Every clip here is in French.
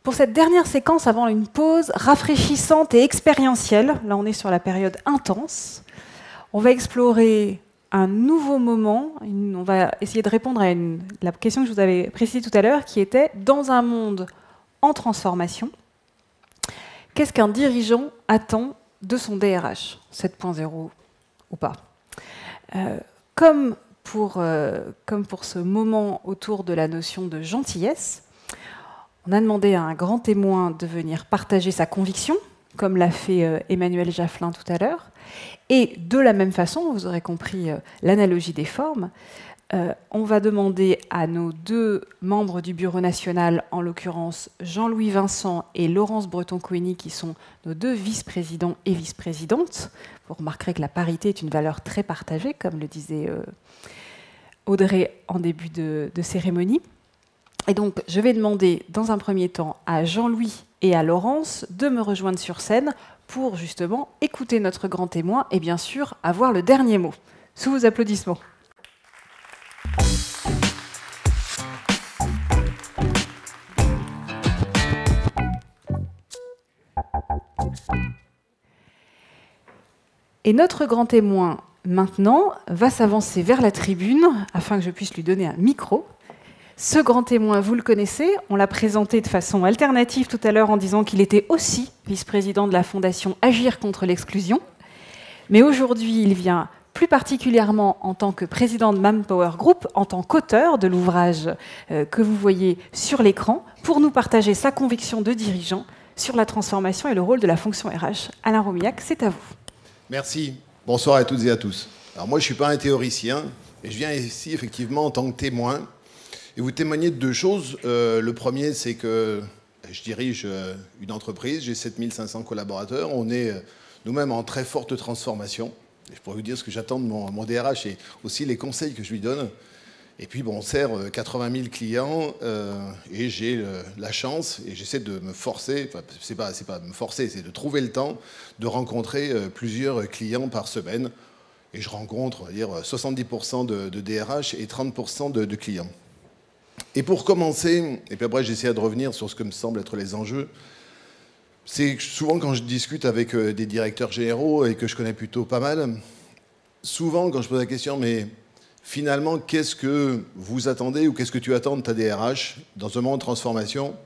Pour cette dernière séquence, avant une pause rafraîchissante et expérientielle, là on est sur la période intense, on va explorer un nouveau moment, on va essayer de répondre à la question que je vous avais précisée tout à l'heure, qui était, dans un monde en transformation, qu'est-ce qu'un dirigeant attend de son DRH, 7.0 ou pas? Comme pour ce moment autour de la notion de gentillesse, on a demandé à un grand témoin de venir partager sa conviction, comme l'a fait Emmanuel Jaffelin tout à l'heure. Et de la même façon, vous aurez compris l'analogie des formes, on va demander à nos deux membres du Bureau national, en l'occurrence Jean-Louis Vincent et Laurence Breton-Coigny, qui sont nos deux vice-présidents et vice-présidentes. Vous remarquerez que la parité est une valeur très partagée, comme le disait Audrey en début de cérémonie. Et donc, je vais demander dans un premier temps à Jean-Louis et à Laurence de me rejoindre sur scène pour justement écouter notre grand témoin et bien sûr avoir le dernier mot. Sous vos applaudissements. Et notre grand témoin, maintenant, va s'avancer vers la tribune afin que je puisse lui donner un micro. Ce grand témoin, vous le connaissez, on l'a présenté de façon alternative tout à l'heure en disant qu'il était aussi vice-président de la Fondation Agir contre l'exclusion. Mais aujourd'hui, il vient plus particulièrement en tant que président de Manpower Group, en tant qu'auteur de l'ouvrage que vous voyez sur l'écran, pour nous partager sa conviction de dirigeant sur la transformation et le rôle de la fonction RH. Alain Romillac, c'est à vous. Merci. Bonsoir à toutes et à tous. Alors moi, je ne suis pas un théoricien, et je viens ici effectivement en tant que témoin. Et vous témoignez de deux choses. Le premier, c'est que je dirige une entreprise, j'ai 7500 collaborateurs, on est nous-mêmes en très forte transformation. Et je pourrais vous dire ce que j'attends de mon DRH et aussi les conseils que je lui donne. Et puis, bon, on sert 80 000 clients et j'ai la chance, et j'essaie de me forcer, enfin, c'est pas me forcer, c'est de trouver le temps de rencontrer plusieurs clients par semaine. Et je rencontre, on va dire, 70% de DRH et 30% de clients. Et pour commencer, et puis après j'essaie de revenir sur ce que me semblent être les enjeux, c'est souvent quand je discute avec des directeurs généraux et que je connais plutôt pas mal, souvent quand je pose la question, mais finalement, qu'est-ce que vous attendez ou qu'est-ce que tu attends de ta DRH dans un moment de transformation?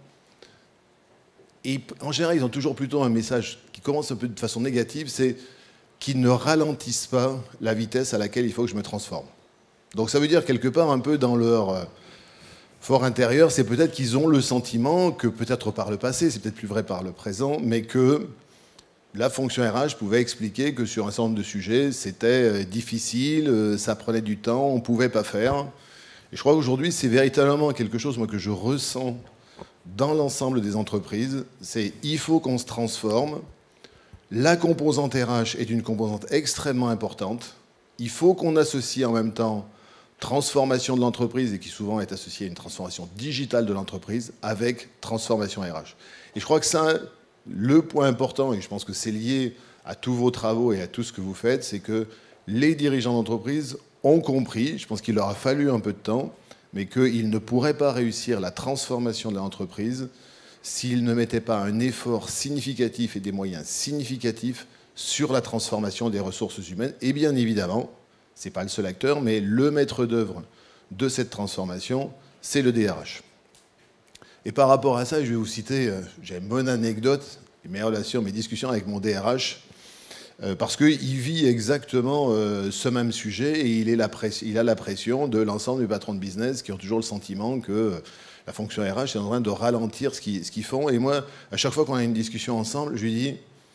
Et en général, ils ont toujours plutôt un message qui commence un peu de façon négative, c'est qu'ils ne ralentissent pas la vitesse à laquelle il faut que je me transforme. Donc ça veut dire quelque part un peu dans leur fort intérieur, c'est peut-être qu'ils ont le sentiment que peut-être par le passé, c'est peut-être plus vrai par le présent, mais que la fonction RH pouvait expliquer que sur un certain nombre de sujets, c'était difficile, ça prenait du temps, on ne pouvait pas faire. Et je crois qu'aujourd'hui, c'est véritablement quelque chose moi, que je ressens dans l'ensemble des entreprises, c'est il faut qu'on se transforme. La composante RH est une composante extrêmement importante. Il faut qu'on associe en même temps transformation de l'entreprise, et qui souvent est associée à une transformation digitale de l'entreprise, avec transformation RH. Et je crois que ça, le point important, et je pense que c'est lié à tous vos travaux et à tout ce que vous faites, c'est que les dirigeants d'entreprise ont compris, je pense qu'il leur a fallu un peu de temps, mais qu'ils ne pourraient pas réussir la transformation de l'entreprise s'ils ne mettaient pas un effort significatif et des moyens significatifs sur la transformation des ressources humaines. Et bien évidemment, ce n'est pas le seul acteur, mais le maître d'œuvre de cette transformation, c'est le DRH. Et par rapport à ça, je vais vous citer, j'ai mon anecdote, mes relations, mes discussions avec mon DRH, parce qu'il vit exactement ce même sujet et il a la pression de l'ensemble des patrons de business qui ont toujours le sentiment que la fonction RH est en train de ralentir ce qu'ils font. Et moi, à chaque fois qu'on a une discussion ensemble, je lui dis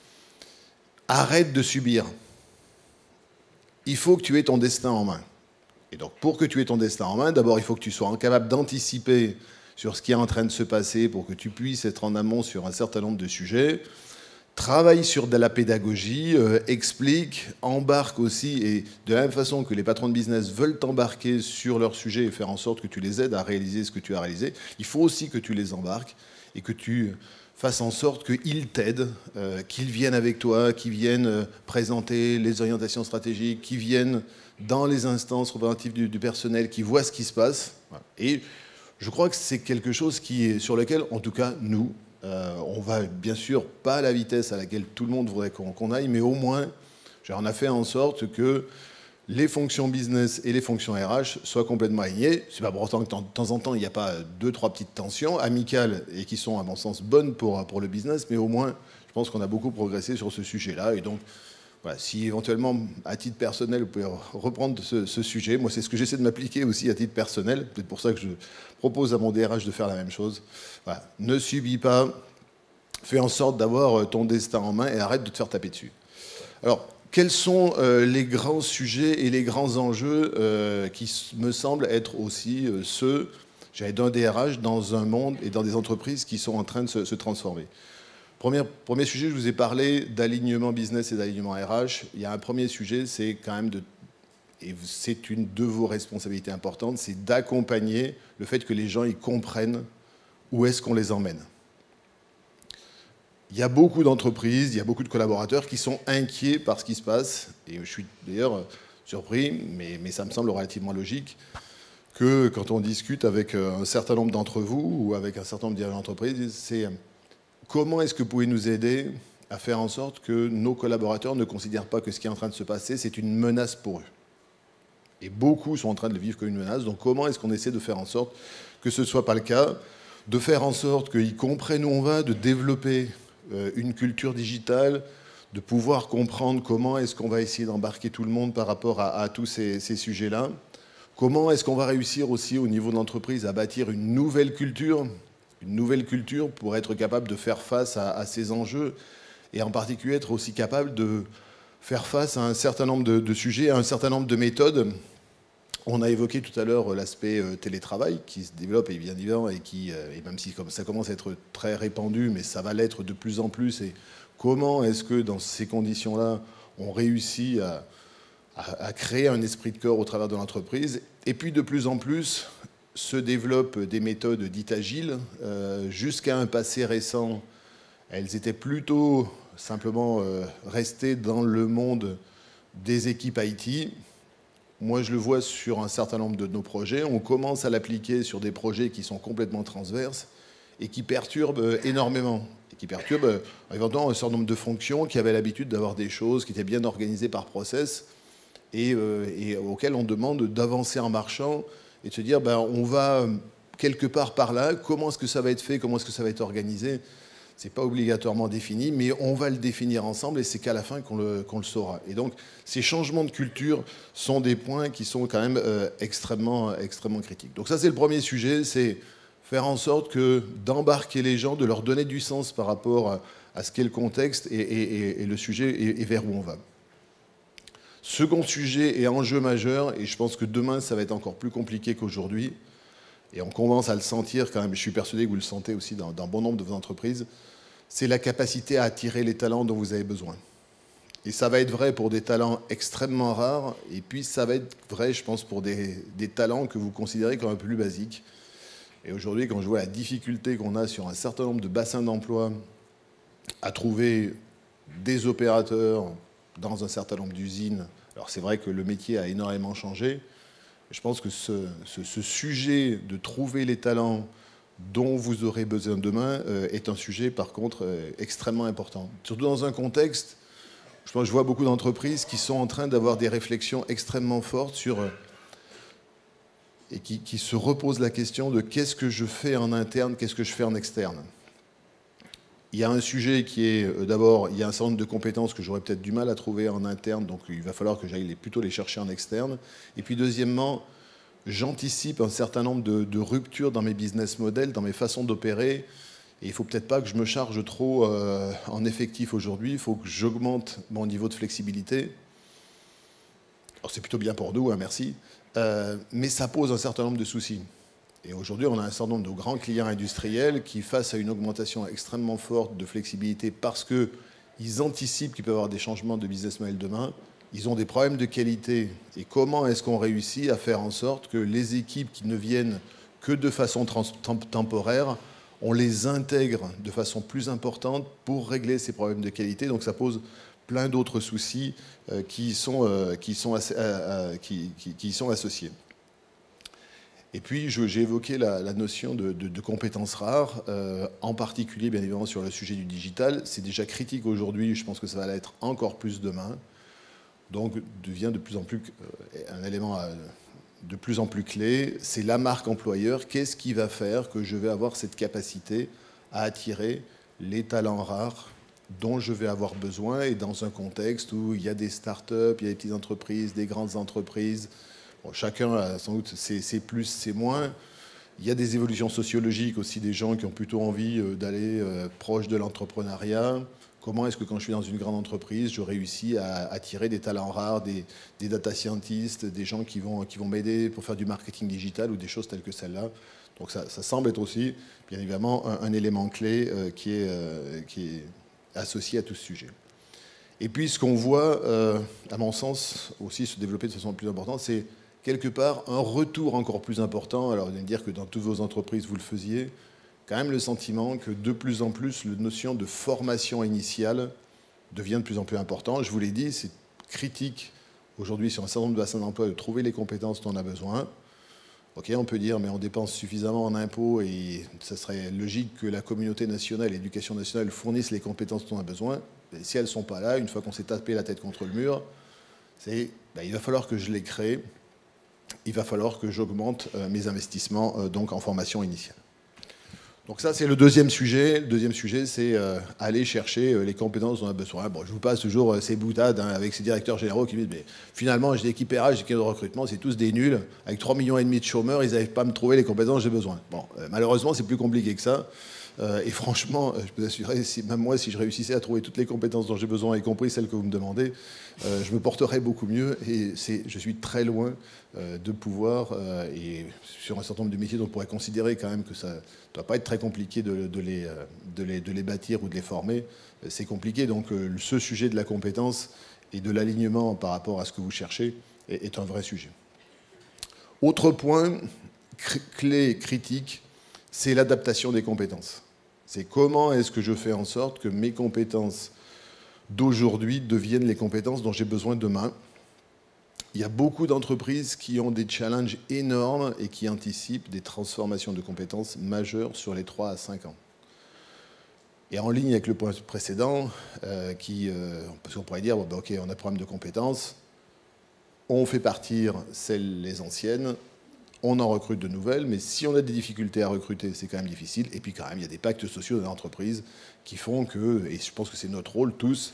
« Arrête de subir. Il faut que tu aies ton destin en main. » Et donc, pour que tu aies ton destin en main, d'abord, il faut que tu sois capable d'anticiper sur ce qui est en train de se passer pour que tu puisses être en amont sur un certain nombre de sujets. Travaille sur de la pédagogie, explique, embarque aussi, et de la même façon que les patrons de business veulent t'embarquer sur leur sujet et faire en sorte que tu les aides à réaliser ce que tu as réalisé, il faut aussi que tu les embarques et que tu fasses en sorte qu'ils t'aident, qu'ils viennent avec toi, qu'ils viennent présenter les orientations stratégiques, qu'ils viennent dans les instances représentatives du personnel, qu'ils voient ce qui se passe. Et je crois que c'est quelque chose sur lequel, en tout cas, nous, On va bien sûr pas à la vitesse à laquelle tout le monde voudrait qu'on aille, mais au moins, on a fait en sorte que les fonctions business et les fonctions RH soient complètement alignées. C'est pas pour autant que de temps en temps, il n'y a pas 2-3 petites tensions amicales et qui sont, à mon sens, bonnes pour le business, mais au moins, je pense qu'on a beaucoup progressé sur ce sujet-là. Et donc, voilà, si éventuellement, à titre personnel, vous pouvez reprendre ce sujet, moi, c'est ce que j'essaie de m'appliquer aussi à titre personnel. C'est pour ça que je propose à mon DRH de faire la même chose. Voilà. Ne subis pas, fais en sorte d'avoir ton destin en main et arrête de te faire taper dessus. Alors, quels sont les grands sujets et les grands enjeux qui me semblent être aussi ceux, d'un DRH dans un monde et dans des entreprises qui sont en train de se transformer? Premier sujet, je vous ai parlé d'alignement business et d'alignement RH. Il y a un premier sujet, c'est quand même et c'est une de vos responsabilités importantes, c'est d'accompagner le fait que les gens ils comprennent où est-ce qu'on les emmène. Il y a beaucoup d'entreprises, il y a beaucoup de collaborateurs qui sont inquiets par ce qui se passe. Et je suis d'ailleurs surpris, mais ça me semble relativement logique, que quand on discute avec un certain nombre d'entre vous ou avec un certain nombre de dirigeants d'entreprise, c'est comment est-ce que vous pouvez nous aider à faire en sorte que nos collaborateurs ne considèrent pas que ce qui est en train de se passer, c'est une menace pour eux. Et beaucoup sont en train de le vivre comme une menace. Donc comment est-ce qu'on essaie de faire en sorte que ce ne soit pas le cas, de faire en sorte qu'ils comprennent où on va, de développer une culture digitale, de pouvoir comprendre comment est-ce qu'on va essayer d'embarquer tout le monde par rapport à tous ces sujets-là. Comment est-ce qu'on va réussir aussi au niveau de l'entreprise à bâtir une nouvelle culture pour être capable de faire face à ces enjeux et en particulier être aussi capable de faire face à un certain nombre de sujets, à un certain nombre de méthodes. On a évoqué tout à l'heure l'aspect télétravail qui se développe et bien évidemment et même si ça commence à être très répandu, mais ça va l'être de plus en plus. Et comment est-ce que dans ces conditions-là, on réussit à créer un esprit de corps au travers de l'entreprise? Et puis de plus en plus se développent des méthodes dites agiles. Jusqu'à un passé récent, elles étaient plutôt simplement restées dans le monde des équipes IT. Moi, je le vois sur un certain nombre de nos projets. On commence à l'appliquer sur des projets qui sont complètement transverses et qui perturbent énormément. Et qui perturbent éventuellement un certain nombre de fonctions qui avaient l'habitude d'avoir des choses qui étaient bien organisées par process et auxquelles on demande d'avancer en marchant et de se dire, on va quelque part par là, comment est-ce que ça va être fait, comment est-ce que ça va être organisé? Ce n'est pas obligatoirement défini, mais on va le définir ensemble et c'est qu'à la fin qu'on le saura. Et donc, ces changements de culture sont des points qui sont quand même extrêmement critiques. Donc ça, c'est le premier sujet, c'est faire en sorte d'embarquer les gens, de leur donner du sens par rapport à ce qu'est le contexte et le sujet et vers où on va. Second sujet et enjeu majeur, et je pense que demain, ça va être encore plus compliqué qu'aujourd'hui, et on commence à le sentir quand même, je suis persuadé que vous le sentez aussi dans bon nombre de vos entreprises, c'est la capacité à attirer les talents dont vous avez besoin. Et ça va être vrai pour des talents extrêmement rares, et puis ça va être vrai, je pense, pour des talents que vous considérez comme un peu plus basiques. Et aujourd'hui, quand je vois la difficulté qu'on a sur un certain nombre de bassins d'emploi à trouver des opérateurs dans un certain nombre d'usines, alors c'est vrai que le métier a énormément changé. Je pense que ce sujet de trouver les talents dont vous aurez besoin demain est un sujet, par contre, extrêmement important. Surtout dans un contexte, je vois beaucoup d'entreprises qui sont en train d'avoir des réflexions extrêmement fortes et qui se reposent la question de qu'est-ce que je fais en interne, qu'est-ce que je fais en externe. Il y a un sujet qui est, d'abord, il y a un certain nombre de compétences que j'aurais peut-être du mal à trouver en interne, donc il va falloir que j'aille plutôt les chercher en externe. Et puis deuxièmement, j'anticipe un certain nombre de ruptures dans mes business models, dans mes façons d'opérer. Et il ne faut peut-être pas que je me charge trop en effectif aujourd'hui, il faut que j'augmente mon niveau de flexibilité. Alors c'est plutôt bien pour nous, hein, merci. Mais ça pose un certain nombre de soucis. Et aujourd'hui, on a un certain nombre de grands clients industriels qui, face à une augmentation extrêmement forte de flexibilité parce qu'ils anticipent qu'il peut y avoir des changements de business model demain, ils ont des problèmes de qualité. Et comment est-ce qu'on réussit à faire en sorte que les équipes qui ne viennent que de façon temporaire, on les intègre de façon plus importante pour régler ces problèmes de qualité? Donc ça pose plein d'autres soucis qui sont associés. Et puis, j'ai évoqué la notion de compétences rares, en particulier, bien évidemment, sur le sujet du digital. C'est déjà critique aujourd'hui, je pense que ça va l'être encore plus demain. Donc, devient de plus en plus un élément de plus en plus clé. C'est la marque employeur. Qu'est-ce qui va faire que je vais avoir cette capacité à attirer les talents rares dont je vais avoir besoin, et dans un contexte où il y a des startups, il y a des petites entreprises, des grandes entreprises. Bon, chacun a sans doute ses plus, ses moins. Il y a des évolutions sociologiques aussi, des gens qui ont plutôt envie d'aller proche de l'entrepreneuriat. Comment est-ce que quand je suis dans une grande entreprise, je réussis à attirer des talents rares, des data scientists, des gens qui vont m'aider pour faire du marketing digital ou des choses telles que celle-là. Donc ça semble être aussi, bien évidemment, un élément clé qui est associé à tout ce sujet. Et puis ce qu'on voit, à mon sens, aussi se développer de façon plus importante, c'est quelque part un retour encore plus important. Alors vous allez me dire que dans toutes vos entreprises, vous le faisiez, quand même le sentiment que de plus en plus, la notion de formation initiale devient de plus en plus important. Je vous l'ai dit, c'est critique aujourd'hui sur un certain nombre de bassins d'emploi de trouver les compétences dont on a besoin. Ok, on peut dire, mais on dépense suffisamment en impôts et ça serait logique que la communauté nationale, l'éducation nationale fournisse les compétences dont on a besoin. Et si elles ne sont pas là, une fois qu'on s'est tapé la tête contre le mur, il va falloir que je les crée, il va falloir que j'augmente mes investissements donc en formation initiale. Donc ça, c'est le deuxième sujet. Le deuxième sujet, c'est aller chercher les compétences dont on a besoin. Bon, je vous passe toujours ces boutades avec ces directeurs généraux qui me disent « mais finalement, j'ai l'équipe RH, j'ai l'équipe de recrutement, c'est tous des nuls. Avec 3,5 millions de chômeurs, ils n'arrivent pas à me trouver les compétences dont j'ai besoin. » Bon, malheureusement, c'est plus compliqué que ça. Et franchement, je peux vous assurer, même moi, si je réussissais à trouver toutes les compétences dont j'ai besoin, y compris celles que vous me demandez, je me porterais beaucoup mieux. Et je suis très loin de pouvoir, et sur un certain nombre de métiers dont on pourrait considérer quand même que ça ne doit pas être très compliqué de les bâtir ou de les former, c'est compliqué. Donc ce sujet de la compétence et de l'alignement par rapport à ce que vous cherchez est un vrai sujet. Autre point clé critique, c'est l'adaptation des compétences. C'est comment est-ce que je fais en sorte que mes compétences d'aujourd'hui deviennent les compétences dont j'ai besoin demain. Il y a beaucoup d'entreprises qui ont des challenges énormes et qui anticipent des transformations de compétences majeures sur les 3 à 5 ans. Et en ligne avec le point précédent, parce qu'on pourrait dire, bon, ok, on a un problème de compétences, on fait partir les anciennes, on en recrute de nouvelles, mais si on a des difficultés à recruter, c'est quand même difficile. Et puis quand même, il y a des pactes sociaux dans l'entreprise qui font que, et je pense que c'est notre rôle tous,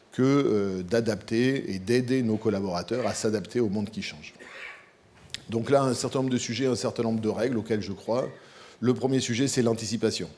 d'adapter et d'aider nos collaborateurs à s'adapter au monde qui change. Donc là, un certain nombre de sujets, un certain nombre de règles auxquelles je crois. Le premier sujet, c'est l'anticipation.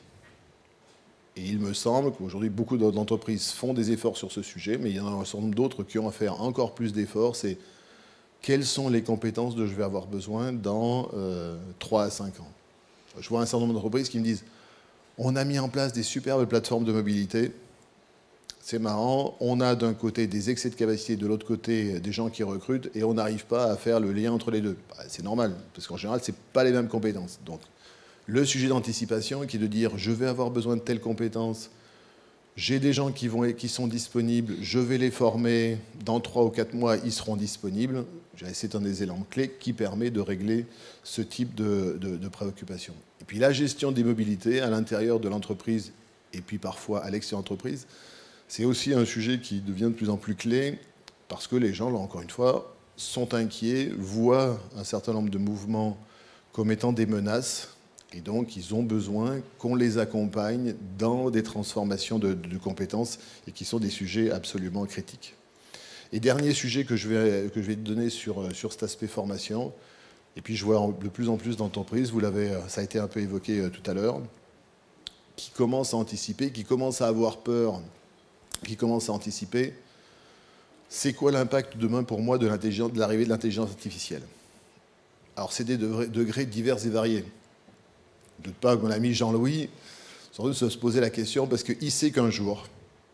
Et il me semble qu'aujourd'hui, beaucoup d'entreprises font des efforts sur ce sujet, mais il y en a un certain nombre d'autres qui ont à faire encore plus d'efforts. C'est quelles sont les compétences dont je vais avoir besoin dans 3 à 5 ans. Je vois un certain nombre d'entreprises qui me disent « on a mis en place des superbes plateformes de mobilité, c'est marrant, on a d'un côté des excès de capacité, de l'autre côté des gens qui recrutent, et on n'arrive pas à faire le lien entre les deux. » C'est normal, parce qu'en général, ce n'est pas les mêmes compétences. Donc, le sujet d'anticipation qui est de dire « je vais avoir besoin de telles compétences », j'ai des gens qui sont disponibles, je vais les former, dans 3 ou 4 mois, ils seront disponibles. C'est un des éléments clés qui permet de régler ce type de préoccupation. Et puis la gestion des mobilités à l'intérieur de l'entreprise et puis parfois à l'extérieur de l'entreprise, c'est aussi un sujet qui devient de plus en plus clé parce que les gens, là encore une fois, sont inquiets, voient un certain nombre de mouvements comme étant des menaces. Et donc, ils ont besoin qu'on les accompagne dans des transformations de compétences et qui sont des sujets absolument critiques. Et dernier sujet que je vais donner sur cet aspect formation, et puis je vois de plus en plus d'entreprises, ça a été un peu évoqué tout à l'heure, qui commencent à anticiper, qui commencent à avoir peur, qui commencent à anticiper. C'est quoi l'impact demain pour moi de l'arrivée de l'intelligence artificielle? Alors, c'est des degrés divers et variés. Je ne doute pas que mon ami Jean-Louis, sans doute, se poser la question parce qu'il sait qu'un jour,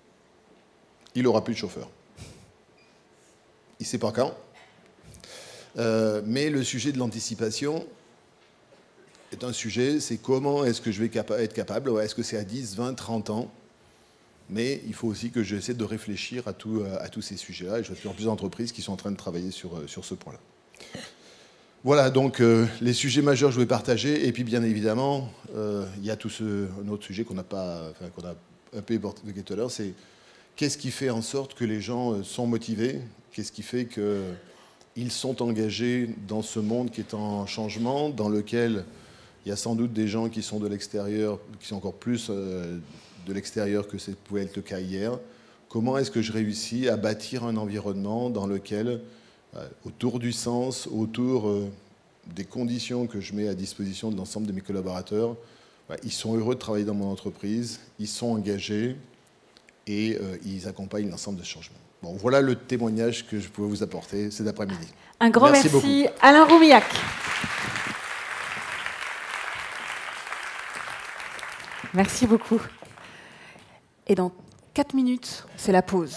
il n'aura plus de chauffeur. Il ne sait pas quand. Mais le sujet de l'anticipation est un sujet, c'est comment est-ce que je vais être capable, est-ce que c'est à 10, 20, 30 ans? Mais il faut aussi que j'essaie de réfléchir à tous ces sujets-là. Et je vois de plus en plus d'entreprises qui sont en train de travailler sur ce point-là. Voilà, donc les sujets majeurs que je voulais partager. Et puis, bien évidemment, il y a un autre sujet qu'on a un peu évoqué tout à l'heure, c'est qu'est-ce qui fait en sorte que les gens sont motivés? Qu'est-ce qui fait qu'ils sont engagés dans ce monde qui est en changement, dans lequel il y a sans doute des gens qui sont de l'extérieur, qui sont encore plus de l'extérieur que ça pouvait être le cas hier. Comment est-ce que je réussis à bâtir un environnement dans lequel, autour du sens, autour des conditions que je mets à disposition de l'ensemble de mes collaborateurs, ils sont heureux de travailler dans mon entreprise, ils sont engagés et ils accompagnent l'ensemble de ce changement. Bon, voilà le témoignage que je pouvais vous apporter cet après-midi. Un grand merci beaucoup. Alain Roumillac. Merci beaucoup. Et dans 4 minutes, c'est la pause.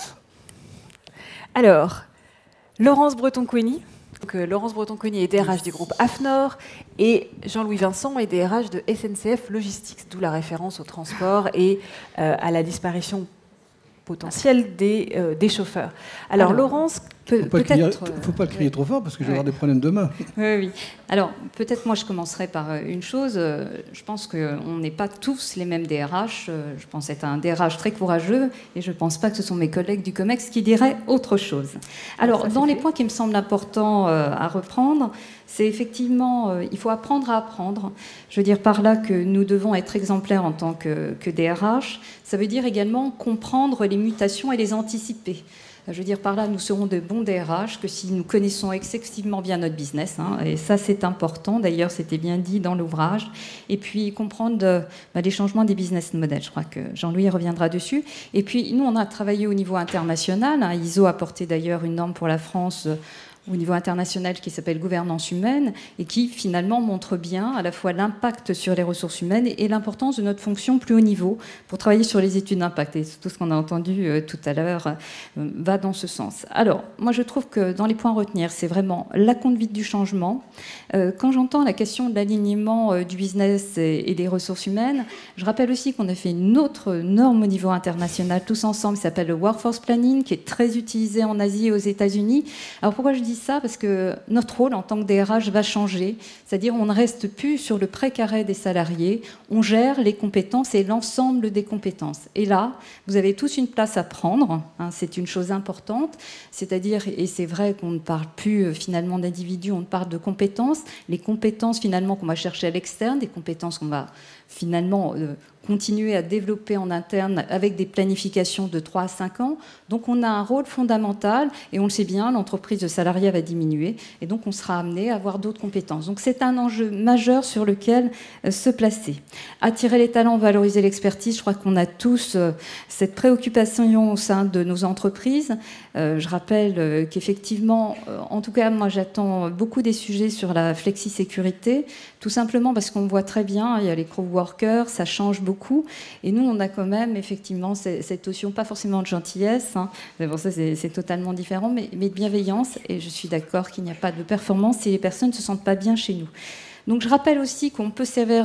Alors, Laurence Breton-Coigny. Laurence Breton-Coigny est DRH du groupe AFNOR et Jean-Louis Vincent est DRH de SNCF Logistics, d'où la référence au transport et à la disparition potentielle des chauffeurs. Alors Laurence, peut-être... Il ne faut pas crier trop fort parce que je vais avoir des problèmes demain. Oui. Alors, peut-être moi je commencerai par une chose. Je pense qu'on n'est pas tous les mêmes DRH. Je pense être un DRH très courageux et je ne pense pas que ce sont mes collègues du COMEX qui diraient autre chose. Alors, dans les points qui me semblent importants à reprendre, c'est effectivement, il faut apprendre à apprendre. Je veux dire par là que nous devons être exemplaires en tant que DRH. Ça veut dire également comprendre les mutations et les anticiper. Je veux dire par là, nous serons de bons DRH que si nous connaissons excessivement bien notre business, et ça c'est important, d'ailleurs c'était bien dit dans l'ouvrage, et puis comprendre les changements des business models, je crois que Jean-Louis reviendra dessus. Et puis nous on a travaillé au niveau international, ISO a porté d'ailleurs une norme pour la France au niveau international qui s'appelle gouvernance humaine et qui finalement montre bien à la fois l'impact sur les ressources humaines et l'importance de notre fonction plus haut niveau pour travailler sur les études d'impact. Et tout ce qu'on a entendu tout à l'heure va dans ce sens. Alors, moi je trouve que dans les points à retenir, c'est vraiment la conduite du changement. Quand j'entends la question de l'alignement du business et des ressources humaines, je rappelle aussi qu'on a fait une autre norme au niveau international tous ensemble qui s'appelle le Workforce Planning, qui est très utilisé en Asie et aux États-Unis. Alors pourquoi je dis ça? Parce que notre rôle en tant que DRH va changer, c'est-à-dire on ne reste plus sur le précaré des salariés, on gère les compétences et l'ensemble des compétences. Et là, vous avez tous une place à prendre, c'est une chose importante, c'est-à-dire, et c'est vrai qu'on ne parle plus finalement d'individus, on parle de compétences, les compétences finalement qu'on va chercher à l'externe, des compétences qu'on va finalement continuer à développer en interne avec des planifications de 3 à 5 ans. Donc on a un rôle fondamental et on le sait bien, l'entreprise de salariat va diminuer et donc on sera amené à avoir d'autres compétences. Donc c'est un enjeu majeur sur lequel se placer. Attirer les talents, valoriser l'expertise, je crois qu'on a tous cette préoccupation au sein de nos entreprises. Je rappelle qu'effectivement, en tout cas moi j'attends beaucoup des sujets sur la flexi-sécurité, tout simplement parce qu'on voit très bien, il y a les crowworkers, ça change beaucoup. Et nous, on a quand même effectivement cette notion, pas forcément de gentillesse, mais bon, ça c'est totalement différent, mais de bienveillance. Et je suis d'accord qu'il n'y a pas de performance si les personnes ne se sentent pas bien chez nous. Donc je rappelle aussi qu'on peut servir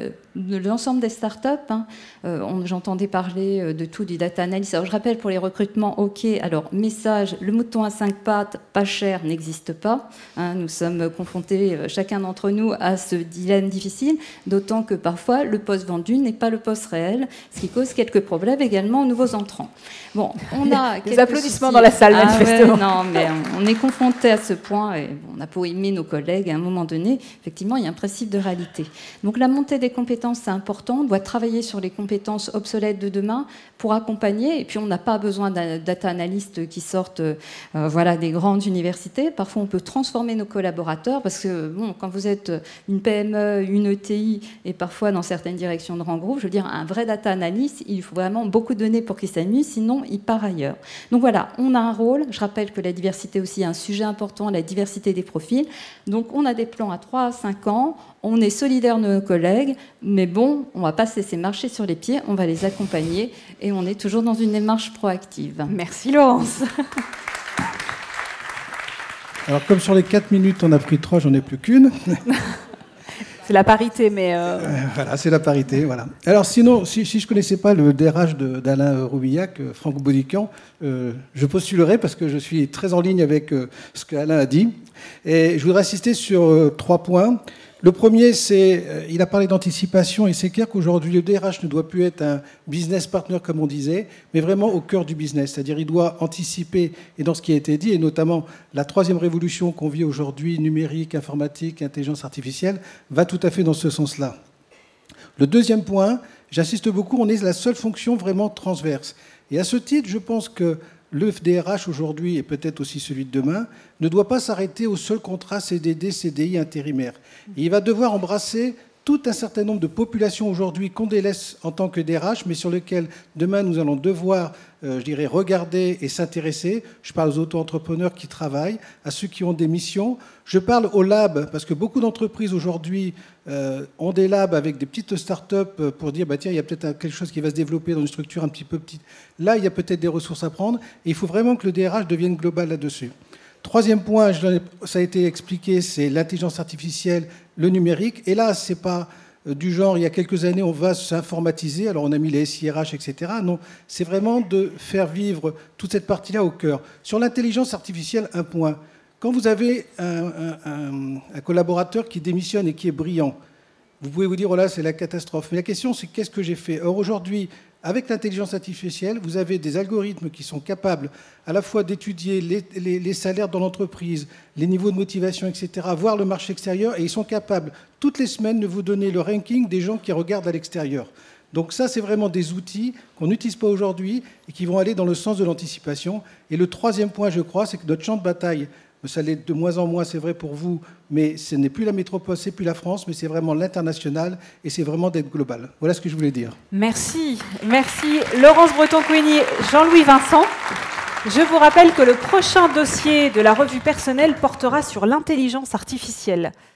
de l'ensemble des startups. J'entendais parler de tout, du data analysis. Alors je rappelle pour les recrutements, ok, alors message, le mouton à 5 pattes, pas cher, n'existe pas. Nous sommes confrontés, chacun d'entre nous, à ce dilemme difficile, d'autant que parfois le poste vendu n'est pas le poste réel, ce qui cause quelques problèmes également aux nouveaux entrants. Bon, on a des applaudissements dans la salle, manifestement. Ouais, non, mais on est confronté à ce point, et on a beau aimer nos collègues, à un moment donné, effectivement, il y a un principe de réalité. Donc la montée des compétences, c'est important. On doit travailler sur les compétences obsolètes de demain pour accompagner. Et puis on n'a pas besoin d'un data analyst qui sortent des grandes universités. Parfois on peut transformer nos collaborateurs parce que bon, quand vous êtes une PME, une ETI et parfois dans certaines directions de grands groupes, je veux dire un vrai data analyst, il faut vraiment beaucoup de données pour qu'il s'amuse, sinon il part ailleurs. Donc voilà, on a un rôle. Je rappelle que la diversité aussi est un sujet important, la diversité des profils. Donc on a des plans à 3 à 5 ans. On est solidaires de nos collègues, mais bon, on ne va pas se laisser marcher sur les pieds, on va les accompagner et on est toujours dans une démarche proactive. Merci Laurence. Alors comme sur les 4 minutes, on a pris 3, j'en ai plus qu'une. C'est la parité, mais... Voilà, c'est la parité, voilà. Alors sinon, si je ne connaissais pas le DRH d'Alain Roubillac, Franck Baudican, je postulerai parce que je suis très en ligne avec ce qu'Alain a dit. Et je voudrais insister sur 3 points. Le premier, c'est, il a parlé d'anticipation, et c'est clair qu'aujourd'hui, le DRH ne doit plus être un business partner, comme on disait, mais vraiment au cœur du business. C'est-à-dire, il doit anticiper, et dans ce qui a été dit, et notamment la 3e révolution qu'on vit aujourd'hui, numérique, informatique, intelligence artificielle, va tout à fait dans ce sens-là. Le deuxième point, j'insiste beaucoup, on est la seule fonction vraiment transverse. Et à ce titre, je pense que le DRH aujourd'hui, et peut-être aussi celui de demain, ne doit pas s'arrêter au seul contrat CDD, CDI intérimaire. Et il va devoir embrasser tout un certain nombre de populations aujourd'hui qu'on délaisse en tant que DRH, mais sur lesquelles demain nous allons devoir, je dirais, regarder et s'intéresser. Je parle aux auto-entrepreneurs qui travaillent, à ceux qui ont des missions. Je parle aux labs, parce que beaucoup d'entreprises aujourd'hui ont des labs avec des petites start-up pour dire, bah, tiens, il y a peut-être quelque chose qui va se développer dans une structure un petit peu petite. Là, il y a peut-être des ressources à prendre, et il faut vraiment que le DRH devienne global là-dessus. 3e point, ça a été expliqué, c'est l'intelligence artificielle, le numérique. Et là, ce n'est pas du genre, il y a quelques années, on va s'informatiser. Alors, on a mis les SIRH, etc. Non, c'est vraiment de faire vivre toute cette partie-là au cœur. Sur l'intelligence artificielle, un point. Quand vous avez un collaborateur qui démissionne et qui est brillant, vous pouvez vous dire, oh là, c'est la catastrophe. Mais la question, c'est qu'est-ce que j'ai fait? Or, aujourd'hui, avec l'intelligence artificielle, vous avez des algorithmes qui sont capables à la fois d'étudier les salaires dans l'entreprise, les niveaux de motivation, etc., voir le marché extérieur, et ils sont capables, toutes les semaines, de vous donner le ranking des gens qui regardent à l'extérieur. Donc ça, c'est vraiment des outils qu'on n'utilise pas aujourd'hui et qui vont aller dans le sens de l'anticipation. Et le 3e point, je crois, c'est que notre champ de bataille, ça l'est de moins en moins, c'est vrai pour vous, mais ce n'est plus la métropole, c'est plus la France, mais c'est vraiment l'international et c'est vraiment d'être global. Voilà ce que je voulais dire. Merci. Merci Laurence Breton-Cougny, Jean-Louis Vincent. Je vous rappelle que le prochain dossier de la revue personnelle portera sur l'intelligence artificielle.